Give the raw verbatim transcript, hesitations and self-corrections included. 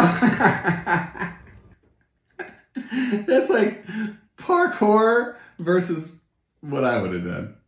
That's like parkour versus what I would have done.